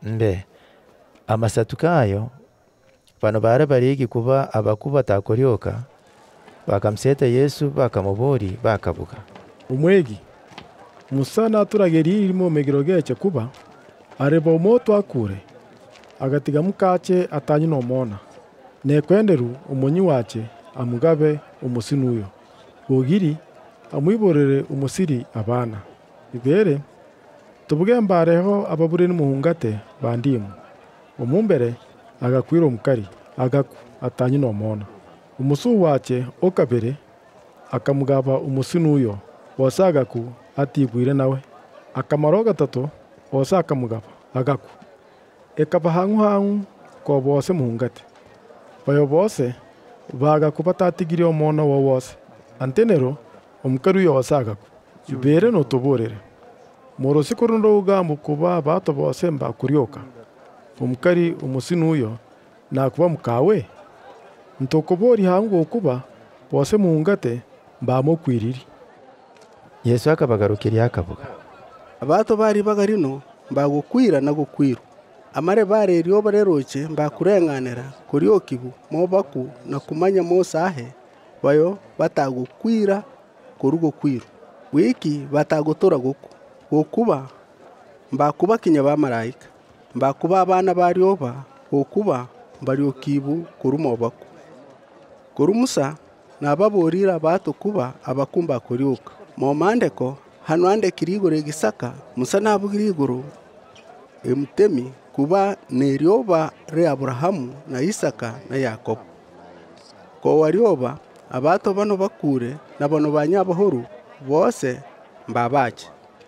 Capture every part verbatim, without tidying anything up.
Mbe Amasatukayo bano bare barigi kuba abakuba batakoryoka bakamuseta Yesu bakamubori bakabuga. Umwegi Musa naturageri irimo megero gece kuba areba umoto akure agatiga mukache atanyi no mona nekwenderu umonyi wache amugabe umusinuyo bogiri amwiborere umusiri abana ibere tubuge mbareho ababure n'umuhungate bandimu umumbere agakwira omukari agaku atanyi no mona umusu wache okabere akamugaba umusinuyo wasagaku atigwire nawe akamaro gatatu osa akamugaba agaku ekaba hangu hangu ko bose muhungate bayo bose bagakuba tatigire omona wo wose antenero omukari uyo wasagaku ibere no tuborere morosi kurundo ugambo kuba bato bose mbakuryoka omukari umusinuyo nakuba mukawe ntokobori hangu okuba bose muhungate mbamo kwiriri. Yesu akabagarukira akavuga abato bari bagarino mbagukwira na gukwiru amare bare ryo bareroche mbakurenganira kuryokibu mobaku na kumanya mosahe bayo batagukwira kurugo kwiru wiki batagutora guku okuba mbakuba kinya bamarayika mbakuba abana baryoba okuba baryokibu kurumobaku kurumusa nababorira bato kuba abakumba kuryoka momandeko hano ande kirigoro gisaka musa nabugirigoro emutemi kuba neryoba re Abrahamu na Isaka na Yakobo ko waryoba abato bano bakure na bano banyabohoro bose mbabaje.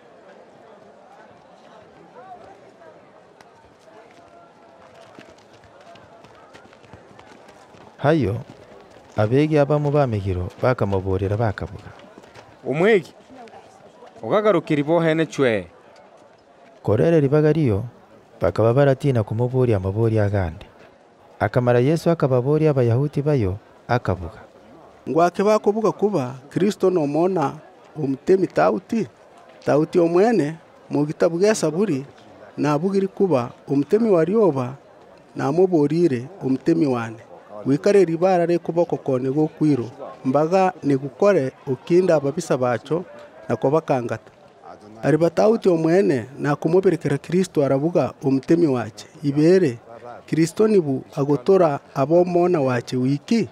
Hayo abegi abamu bamigiro bakamuborera bakavuga umwegi ugagarukira ibohene cwe korere ribagariyo bakaba baratina kumubori amabori agande akamara Yesu akababori abayahudi bayo akavuga ngwake bakuvuga kuba Kristo no mona umutemi Tauti Tauti omwene mu gitabu gya Saburi nabugiri kuba umutemi waryoba namuborire umutemi wane wikare ribara re kuboko kone go kwiro mbaga ne gukore ukinda ababisa bacho nako bakangata ari Batauti omwene nakumuberekera Kristo aravuga umutemi wache ibere Kristo nibu agotora abomona wache wiki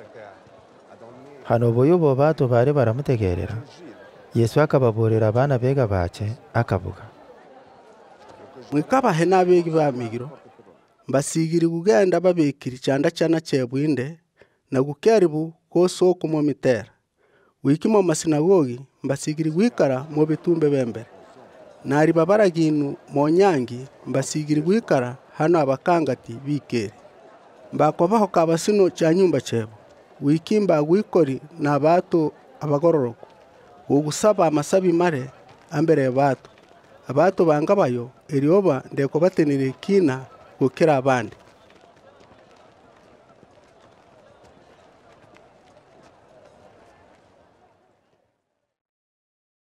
hano boyo bato bare baramutegerera Yesu akababorera abana bega bache akavuga mwikabahe nabegi bamigiro mbasigiri kugenda babekiri cyanda cyana cyebwinde na gukeribu ko soko mu mitera wiki mu masinagogi mbasigiri gwikara mu bitumbe bembere nari babaraginu mu nyangi mbasigiri gwikara hano abakangati bikere mbakobaho kabasino cya nyumba cyebo wiki mbagwikori na bato abagororoko ugusaba amasabi mare ambere bato abato bangabayo erioba ndeko batenire kina gukera abandi